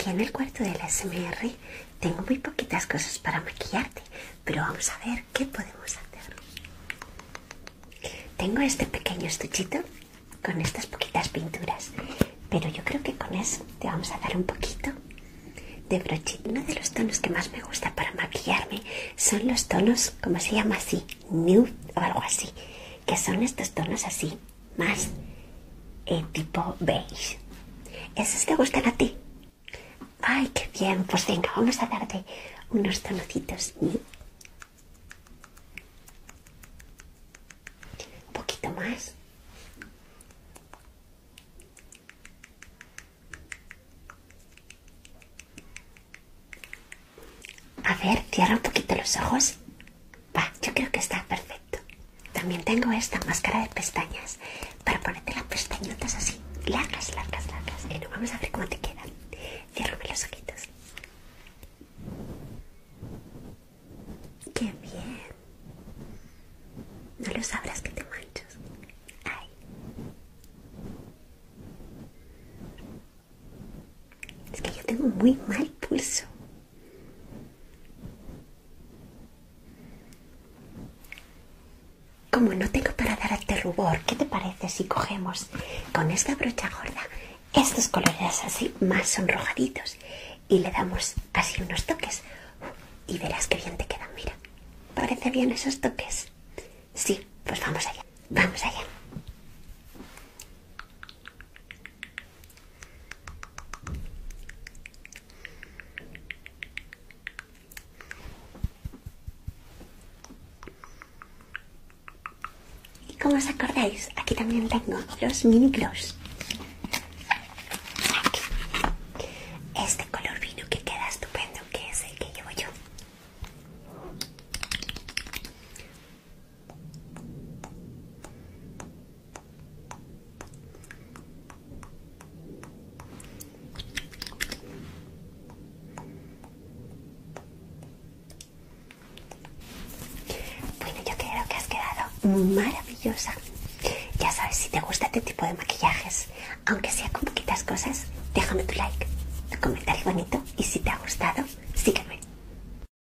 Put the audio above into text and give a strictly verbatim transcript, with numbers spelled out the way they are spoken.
aquí en el cuarto del A S M R tengo muy poquitas cosas para maquillarte, pero vamos a ver qué podemos hacer. Tengo este pequeño estuchito con estas poquitas pinturas, pero yo creo que con eso te vamos a dar un poquito de brochito. Uno de los tonos que más me gusta para maquillarme son los tonos, ¿cómo se llama así? Nude o algo así, que son estos tonos así, más eh, tipo beige. ¿Esos te gustan a ti? Ay, qué bien. Pues venga, vamos a darte unos tonocitos. Un poquito más. A ver, cierra un poquito los ojos. Va, yo creo que está perfecto. También tengo esta máscara de pestañas para ponerte las pestañotas así, largas, largas, largas. Bueno, vamos a ver cómo te quedan. Ciérrame los ojitos. ¡Qué bien! No lo sabrás que te manchas. Ay. Es que yo tengo muy mal pulso. Como no tengo para darte rubor, ¿qué te parece si cogemos con esta brocha gorda estos colores así más sonrojaditos y le damos así unos toques? Y verás qué bien te quedan, mira. ¿Parece bien esos toques? Sí, pues vamos allá, vamos allá. Y como os acordáis, aquí también tengo los mini gloss. Aquí. Este color vino que queda estupendo, que es el que llevo yo. Bueno, yo creo que has quedado maravillosa. Ya sabes, si te gusta este tipo de maquillajes, aunque sea con poquitas cosas, déjame tu like, tu comentario bonito, y si te ha gustado,